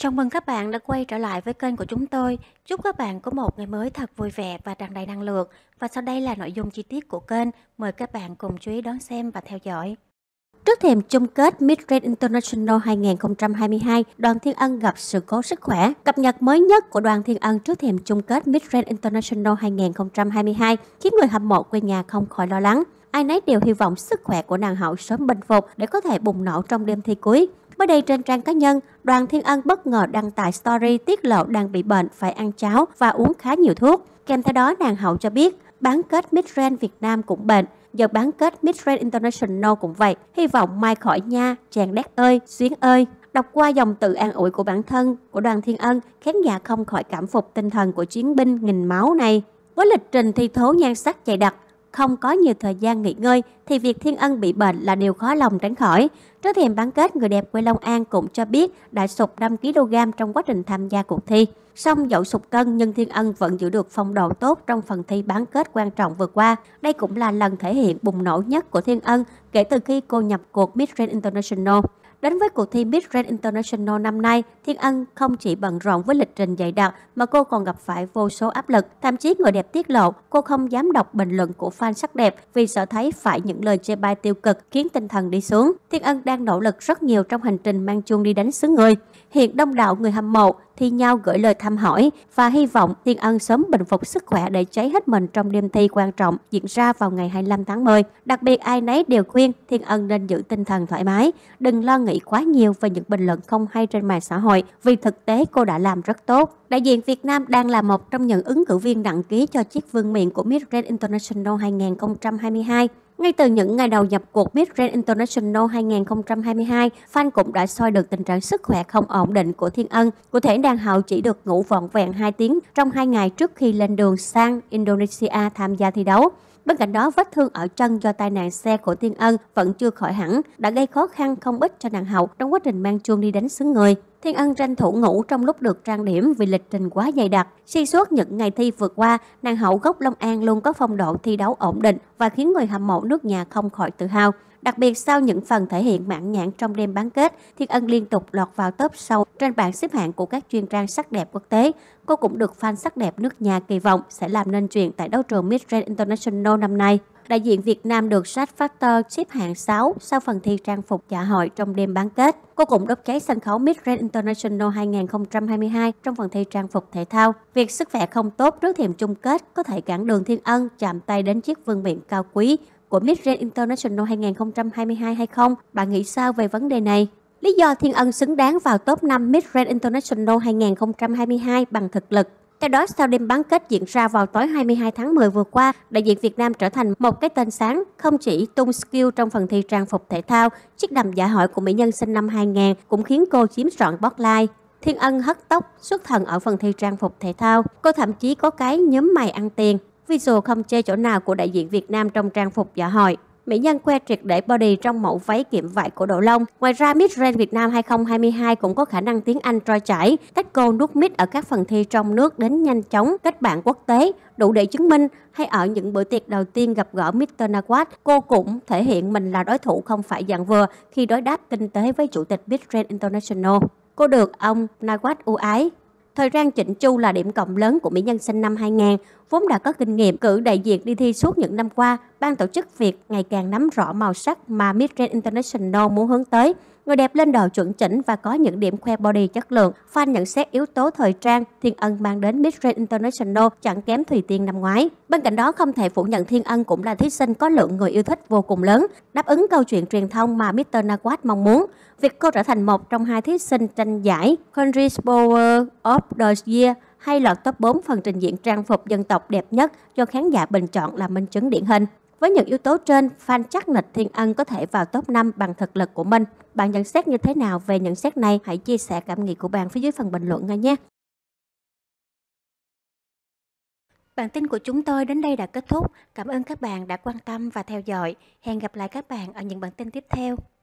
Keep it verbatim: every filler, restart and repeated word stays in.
Chào mừng các bạn đã quay trở lại với kênh của chúng tôi. Chúc các bạn có một ngày mới thật vui vẻ và tràn đầy năng lượng. Và sau đây là nội dung chi tiết của kênh. Mời các bạn cùng chú ý đón xem và theo dõi. Trước thềm chung kết Mid-Range International hai không hai hai, Đoàn Thiên Ân gặp sự cố sức khỏe. Cập nhật mới nhất của Đoàn Thiên Ân trước thềm chung kết Mid-Range International hai không hai hai khiến người hâm mộ quê nhà không khỏi lo lắng. Ai nấy đều hy vọng sức khỏe của nàng hậu sớm bình phục để có thể bùng nổ trong đêm thi cuối. Mới đây trên trang cá nhân, Đoàn Thiên Ân bất ngờ đăng tải story tiết lộ đang bị bệnh, phải ăn cháo và uống khá nhiều thuốc. Kèm theo đó, nàng hậu cho biết bán kết Mid-Range Việt Nam cũng bệnh, giờ bán kết Mid-Range International cũng vậy. Hy vọng mai khỏi nha, chàng đét ơi, xuyến ơi. Đọc qua dòng tự an ủi của bản thân của Đoàn Thiên Ân, khán giả không khỏi cảm phục tinh thần của chiến binh nghìn máu này. Với lịch trình thi thố nhan sắc dày đặc, không có nhiều thời gian nghỉ ngơi thì việc Thiên Ân bị bệnh là điều khó lòng tránh khỏi. Trước thềm bán kết, người đẹp quê Long An cũng cho biết đã sụt năm ki lô gam trong quá trình tham gia cuộc thi. Song dẫu sụt cân nhưng Thiên Ân vẫn giữ được phong độ tốt trong phần thi bán kết quan trọng vừa qua. Đây cũng là lần thể hiện bùng nổ nhất của Thiên Ân kể từ khi cô nhập cuộc Mid-Range International. Đến với cuộc thi Mid-Range International năm nay, Thiên Ân không chỉ bận rộn với lịch trình dày đặc mà cô còn gặp phải vô số áp lực. Thậm chí người đẹp tiết lộ cô không dám đọc bình luận của fan sắc đẹp vì sợ thấy phải những lời chê bai tiêu cực khiến tinh thần đi xuống. Thiên Ân đang nỗ lực rất nhiều trong hành trình mang chuông đi đánh xứ người. Hiện đông đảo người hâm mộ thi nhau gửi lời thăm hỏi và hy vọng Thiên Ân sớm bình phục sức khỏe để cháy hết mình trong đêm thi quan trọng diễn ra vào ngày hai mươi lăm tháng mười. Đặc biệt ai nấy đều khuyên Thiên Ân nên giữ tinh thần thoải mái, đừng lo nghĩ quá nhiều về những bình luận không hay trên mạng xã hội vì thực tế cô đã làm rất tốt. Đại diện Việt Nam đang là một trong những ứng cử viên đăng ký cho chiếc vương miện của Mid-Range International hai không hai hai. Ngay từ những ngày đầu nhập cuộc Mid-Range International hai không hai hai, fan cũng đã soi được tình trạng sức khỏe không ổn định của Thiên Ân. Cụ thể, nàng hậu chỉ được ngủ vỏn vẹn hai tiếng trong hai ngày trước khi lên đường sang Indonesia tham gia thi đấu. Bên cạnh đó, vết thương ở chân do tai nạn xe của Thiên Ân vẫn chưa khỏi hẳn, đã gây khó khăn không ít cho nàng hậu trong quá trình mang chuông đi đánh xứ người. Thiên Ân tranh thủ ngủ trong lúc được trang điểm vì lịch trình quá dày đặc. Xuyên suốt những ngày thi vừa qua, nàng hậu gốc Long An luôn có phong độ thi đấu ổn định và khiến người hâm mộ nước nhà không khỏi tự hào. Đặc biệt sau những phần thể hiện mãn nhãn trong đêm bán kết, Thiên Ân liên tục lọt vào top sâu trên bảng xếp hạng của các chuyên trang sắc đẹp quốc tế. Cô cũng được fan sắc đẹp nước nhà kỳ vọng sẽ làm nên chuyện tại đấu trường Mid-Range International năm nay. Đại diện Việt Nam được Sát Factor xếp hạng sáu sau phần thi trang phục dạ hội trong đêm bán kết. Cô cũng đốt cháy sân khấu Mid-Range International hai không hai hai trong phần thi trang phục thể thao. Việc sức khỏe không tốt trước thềm chung kết có thể cản đường Thiên Ân chạm tay đến chiếc vương miện cao quý của Mid-Range International hai không hai hai hay không? Bạn nghĩ sao về vấn đề này? Lý do Thiên Ân xứng đáng vào top năm Mid-Range International hai không hai hai bằng thực lực. Theo đó, sau đêm bán kết diễn ra vào tối hai mươi hai tháng mười vừa qua, đại diện Việt Nam trở thành một cái tên sáng, không chỉ tung skill trong phần thi trang phục thể thao, chiếc đầm dạ hội của mỹ nhân sinh năm hai nghìn cũng khiến cô chiếm trọn spotlight. Thiên Ân hất tóc xuất thần ở phần thi trang phục thể thao, cô thậm chí có cái nhúm mày ăn tiền. Visual không chê chỗ nào của đại diện Việt Nam trong trang phục dạ hội. Mỹ nhân khoe triệt để body trong mẫu váy kiệm vải của Độ Long. Ngoài ra, Mid-Range Việt Nam hai không hai hai cũng có khả năng tiếng Anh trôi chảy, cách cô nuốt mic ở các phần thi trong nước đến nhanh chóng, kết bạn quốc tế, đủ để chứng minh. Hay ở những bữa tiệc đầu tiên gặp gỡ mít tơ Nawat, cô cũng thể hiện mình là đối thủ không phải dạng vừa khi đối đáp tinh tế với chủ tịch Mid-Range International. Cô được ông Nawat ưu ái. Thời gian chỉnh chu là điểm cộng lớn của mỹ nhân sinh năm hai nghìn, vốn đã có kinh nghiệm cử đại diện đi thi suốt những năm qua. Ban tổ chức Việt ngày càng nắm rõ màu sắc mà Mid-Range International muốn hướng tới. Người đẹp lên đồ chuẩn chỉnh và có những điểm khoe body chất lượng. Fan nhận xét yếu tố thời trang, Thiên Ân mang đến Mid-Range International chẳng kém Thùy Tiên năm ngoái. Bên cạnh đó, không thể phủ nhận Thiên Ân cũng là thí sinh có lượng người yêu thích vô cùng lớn, đáp ứng câu chuyện truyền thông mà mít tơ Nawat mong muốn. Việc cô trở thành một trong hai thí sinh tranh giải Country's Power of the Year hay lọt top bốn phần trình diễn trang phục dân tộc đẹp nhất do khán giả bình chọn là minh chứng điển hình. Với những yếu tố trên, fan chắc nịch Thiên Ân có thể vào top năm bằng thực lực của mình. Bạn nhận xét như thế nào về nhận xét này? Hãy chia sẻ cảm nghĩ của bạn phía dưới phần bình luận ngay nhé. Bản tin của chúng tôi đến đây đã kết thúc. Cảm ơn các bạn đã quan tâm và theo dõi. Hẹn gặp lại các bạn ở những bản tin tiếp theo.